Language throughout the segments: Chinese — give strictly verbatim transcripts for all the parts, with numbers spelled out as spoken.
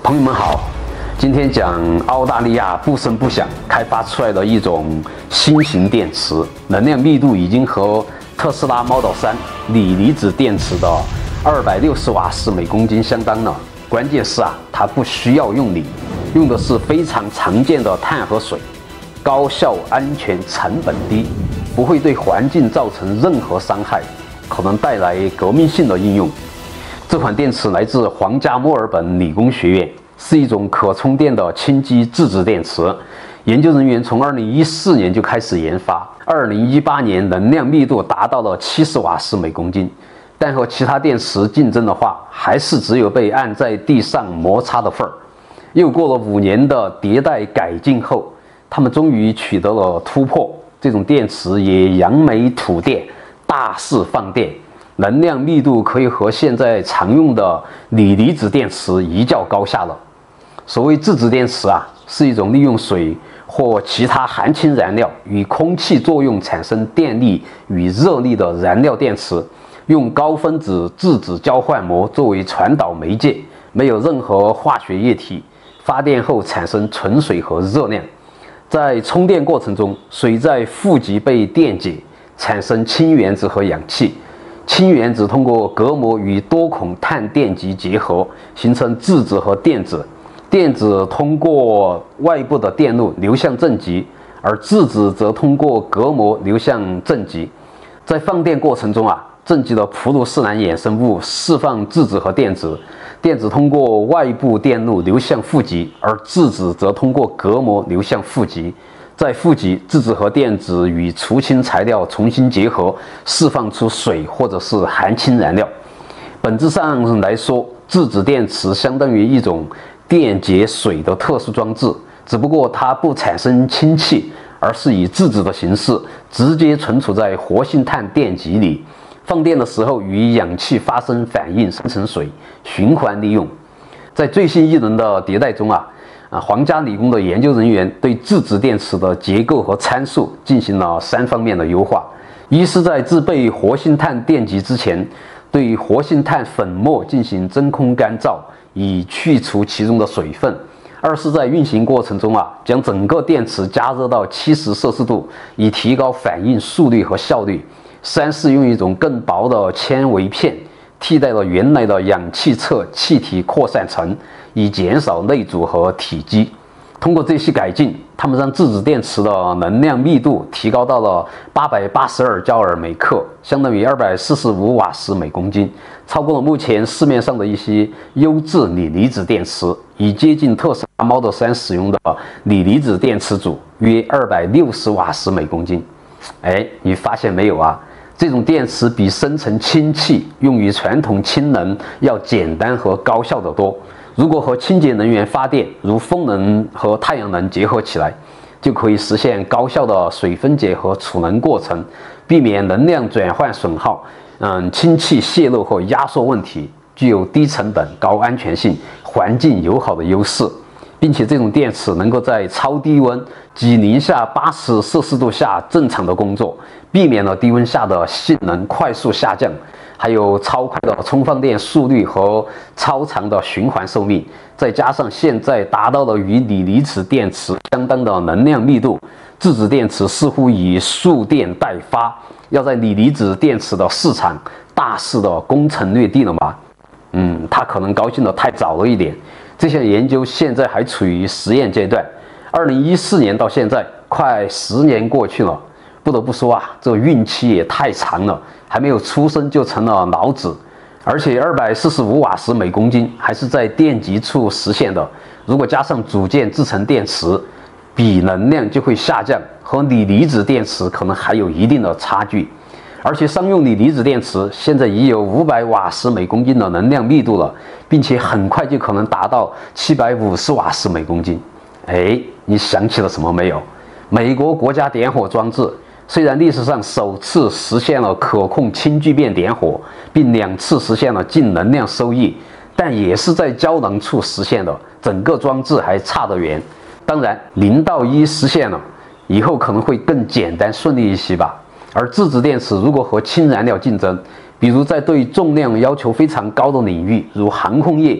朋友们好，今天讲澳大利亚不声不响开发出来的一种新型电池，能量密度已经和特斯拉 Model 三锂离子电池的二百六十瓦时每公斤相当了。关键是啊，它不需要用锂，用的是非常常见的碳和水，高效、安全、成本低，不会对环境造成任何伤害，可能带来革命性的应用。这款电池来自皇家墨尔本理工学院，是一种可充电的氢基质子电池。研究人员从二零一四年就开始研发，二零一八年能量密度达到了七十瓦时每公斤。但和其他电池竞争的话，还是只有被按在地上摩擦的份儿。又过了五年的迭代改进后，他们终于取得了突破。这种电池也扬眉吐电，大肆放电，能量密度可以和现在常用的锂离子电池一较高下了。所谓质子电池啊，是一种利用水或其他含氢燃料与空气作用产生电力与热力的燃料电池。用高分子质子交换膜作为传导媒介，没有任何化学液体，发电后产生纯水和热量。在充电过程中，水在负极被电解，产生氢原子和氧气。氢原子通过隔膜与多孔碳电极结合，形成质子和电子。电子通过外部的电路流向正极，而质子则通过隔膜流向正极。在放电过程中啊，正极的普鲁士蓝衍生物释放质子和电子，电子通过外部电路流向负极，而质子则通过隔膜流向负极。在负极，质子和电子与除氢材料重新结合，释放出水或者是含氢燃料。本质上来说，质子电池相当于一种电解水的特殊装置，只不过它不产生氢气，而是以质子的形式直接存储在活性炭电极里。放电的时候与氧气发生反应，生成水，循环利用。在最新一轮的迭代中啊，啊，皇家理工的研究人员对质子电池的结构和参数进行了三方面的优化：一是在制备活性炭电极之前，对活性炭粉末进行真空干燥，以去除其中的水分；二是在运行过程中啊，将整个电池加热到七十摄氏度，以提高反应速率和效率；三是用一种更薄的纤维片替代了原来的氧气侧气体扩散层，以减少内阻和体积。通过这些改进，他们让质子电池的能量密度提高到了八百八十二焦耳每克，相当于二百四十五瓦时每公斤，超过了目前市面上的一些优质锂离子电池，已接近特斯拉 Model 三使用的锂离子电池组，约二百六十瓦时每公斤。哎，你发现没有啊？这种电池比生成氢气用于传统氢能要简单和高效得多。如果和清洁能源发电，如风能和太阳能结合起来，就可以实现高效的水分解和储能过程，避免能量转换损耗，嗯，氢气泄漏和压缩问题，具有低成本、高安全性、环境友好的优势。并且这种电池能够在超低温及零下八十摄氏度下正常的工作，避免了低温下的性能快速下降，还有超快的充放电速率和超长的循环寿命，再加上现在达到了与锂离子电池相当的能量密度，质子电池似乎以蓄电待发，要在锂离子电池的市场大肆的攻城略地了吗？嗯，他可能高兴的太早了一点。这项研究现在还处于实验阶段，二零一四年到现在快十年过去了，不得不说啊，这孕期也太长了，还没有出生就成了老子。而且二百四十五瓦时每公斤还是在电极处实现的，如果加上组件制成电池，比能量就会下降，和锂离子电池可能还有一定的差距。而且商用锂离子电池现在已有五百瓦时每公斤的能量密度了，并且很快就可能达到七百五十瓦时每公斤。哎，你想起了什么没有？美国国家点火装置虽然历史上首次实现了可控氢聚变点火，并两次实现了净能量收益，但也是在胶囊处实现的，整个装置还差得远。当然，零到一实现了，以后可能会更简单顺利一些吧。而质子电池如果和氢燃料竞争，比如在对重量要求非常高的领域，如航空业，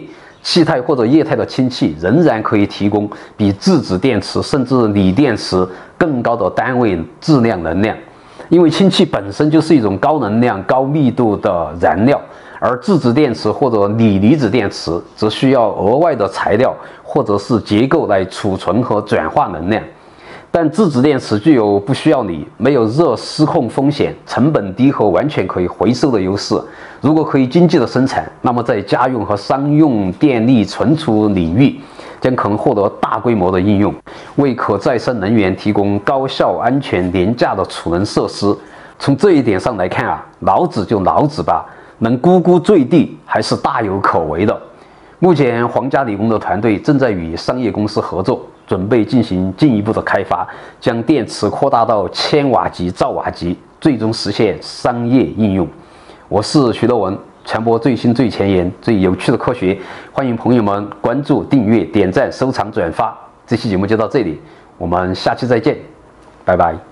气态或者液态的氢气仍然可以提供比质子电池甚至锂电池更高的单位质量能量，因为氢气本身就是一种高能量、高密度的燃料，而质子电池或者锂离子电池则需要额外的材料或者是结构来储存和转化能量。但质子电池具有不需要锂、没有热失控风险、成本低和完全可以回收的优势。如果可以经济的生产，那么在家用和商用电力存储领域将可能获得大规模的应用，为可再生能源提供高效、安全、廉价的储能设施。从这一点上来看啊，老子就老子吧，能咕咕坠地还是大有可为的。目前，皇家理工的团队正在与商业公司合作，准备进行进一步的开发，将电池扩大到千瓦级、兆瓦级，最终实现商业应用。我是徐德文，传播最新、最前沿、最有趣的科学，欢迎朋友们关注、订阅、点赞、收藏、转发。这期节目就到这里，我们下期再见，拜拜。